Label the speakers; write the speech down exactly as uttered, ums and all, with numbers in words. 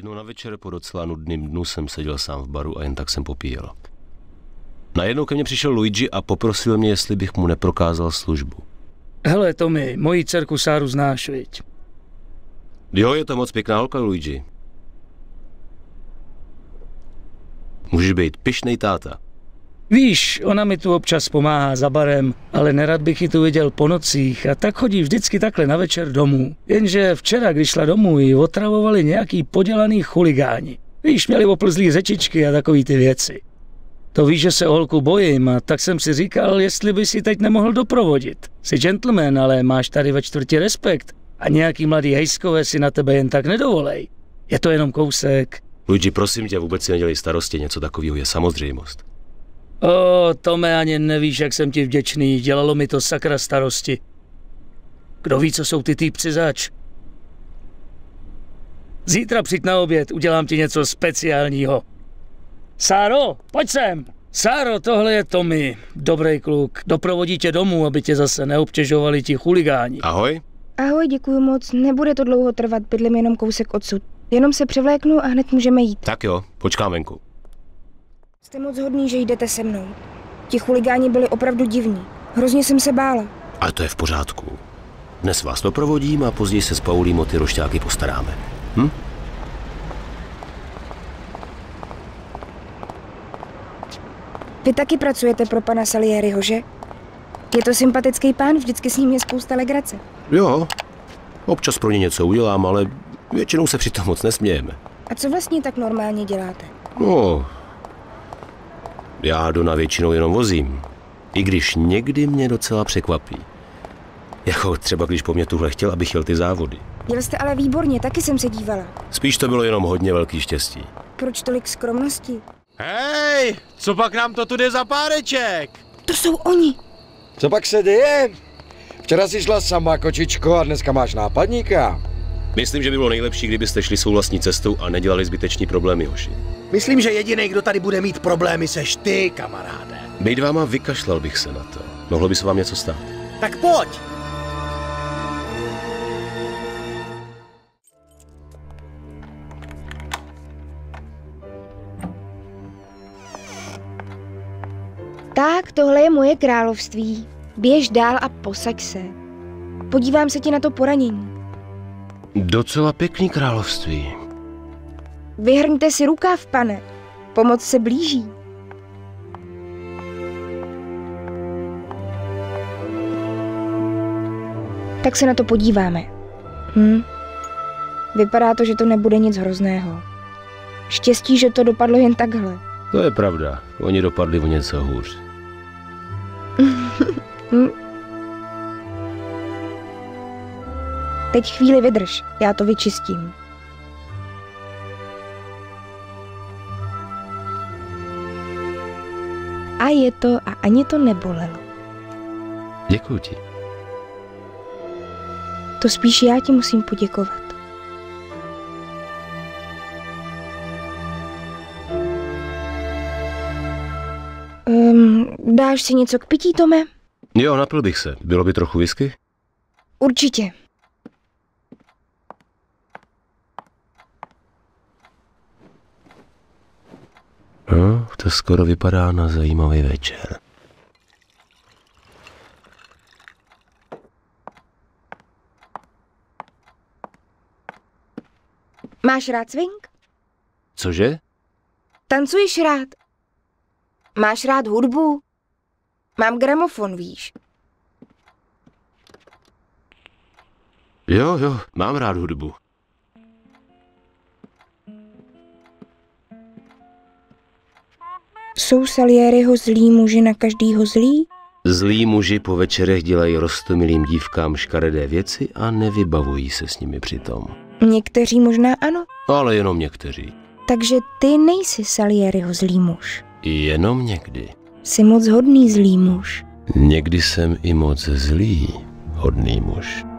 Speaker 1: Jednou na večer po docela nudným dnu jsem seděl sám v baru a jen tak jsem popíjel. Najednou ke mně přišel Luigi a poprosil mě, jestli bych mu neprokázal službu.
Speaker 2: Hele, Tommy, moji dcerku Sáru znáš, viď?
Speaker 1: Jo, je to moc pěkná holka, Luigi. Můžeš být pyšnej táta.
Speaker 2: Víš, ona mi tu občas pomáhá za barem, ale nerad bych ji tu viděl po nocích a tak chodí vždycky takhle na večer domů. Jenže včera, když šla domů, ji otravovali nějaký podělaný chuligáni. Víš, měli oplzlý řečičky a takový ty věci. To víš, že se o holku bojím, a tak jsem si říkal, jestli by si teď nemohl doprovodit. Jsi gentleman, ale máš tady ve čtvrti respekt a nějaký mladý hejskové si na tebe jen tak nedovolej. Je to jenom kousek.
Speaker 1: Luigi, prosím tě, vůbec si nedělej starosti, něco takového je samozřejmost.
Speaker 2: O, Tome, ani nevíš, jak jsem ti vděčný, dělalo mi to sakra starosti. Kdo ví, co jsou ty týpci zač? Zítra přijď na oběd, udělám ti něco speciálního. Sáro, pojď sem! Sáro, tohle je Tommy, dobrý kluk. Doprovodí tě domů, aby tě zase neobtěžovali ti chuligáni.
Speaker 1: Ahoj.
Speaker 3: Ahoj, děkuju moc, nebude to dlouho trvat, bydlím jenom kousek odsud. Jenom se převléknu a hned můžeme jít.
Speaker 1: Tak jo, počkám venku.
Speaker 3: Jste moc hodný, že jdete se mnou. Ti chuligáni byli opravdu divní. Hrozně jsem se bála.
Speaker 1: Ale to je v pořádku. Dnes vás doprovodím a později se s Paulím o ty rošťáky postaráme. Hm?
Speaker 3: Vy taky pracujete pro pana Salieriho, že? Je to sympatický pán, vždycky s ním je spousta legrace.
Speaker 1: Jo, občas pro ně něco udělám, ale většinou se přitom moc nesmějeme.
Speaker 3: A co vlastně tak normálně děláte?
Speaker 1: No, já Dona většinou jenom vozím, i když někdy mě docela překvapí. Jako třeba, když po mně tuhle chtěl, abych jel ty závody.
Speaker 3: Jel jste ale výborně, taky jsem se dívala.
Speaker 1: Spíš to bylo jenom hodně velký štěstí.
Speaker 3: Proč tolik skromnosti?
Speaker 4: Hej, co pak nám to tu jde za páreček?
Speaker 3: To jsou oni.
Speaker 5: Co pak se děje? Včera jsi šla sama, kočičko, a dneska máš nápadníka.
Speaker 1: Myslím, že by bylo nejlepší, kdybyste šli svou vlastní cestou a nedělali zbytečný problémy, hoši.
Speaker 4: Myslím, že jediný, kdo tady bude mít problémy, seš ty, kamaráde.
Speaker 1: Bejt váma, vykašlal bych se na to. Mohlo by se vám něco stát.
Speaker 4: Tak pojď.
Speaker 3: Tak, tohle je moje království. Běž dál a posaď se. Podívám se ti na to poranění.
Speaker 1: Docela pěkný království.
Speaker 3: Vyhrňte si rukáv, pane. Pomoc se blíží. Tak se na to podíváme. Hm? Vypadá to, že to nebude nic hrozného. Štěstí, že to dopadlo jen takhle.
Speaker 1: To je pravda. Oni dopadli o něco hůř.
Speaker 3: Teď chvíli vydrž, já to vyčistím. A je to a ani to nebolelo.
Speaker 1: Děkuji ti.
Speaker 3: To spíš já ti musím poděkovat. Um, dáš si něco k pití, Tome?
Speaker 1: Jo, napil bych se. Bylo by trochu whisky?
Speaker 3: Určitě.
Speaker 1: No, to skoro vypadá na zajímavý večer.
Speaker 3: Máš rád swing?
Speaker 1: Cože?
Speaker 3: Tancuješ rád? Máš rád hudbu? Mám gramofon, víš.
Speaker 1: Jo, jo, mám rád hudbu.
Speaker 3: Jsou Salieriho zlí muži na každýho zlý?
Speaker 1: Zlí muži po večerech dělají roztomilým dívkám škaredé věci a nevybavují se s nimi přitom.
Speaker 3: Někteří možná ano.
Speaker 1: Ale jenom někteří.
Speaker 3: Takže ty nejsi Salieriho zlý muž.
Speaker 1: Jenom někdy.
Speaker 3: Jsi moc hodný zlý muž.
Speaker 1: Někdy jsem i moc zlý, hodný muž.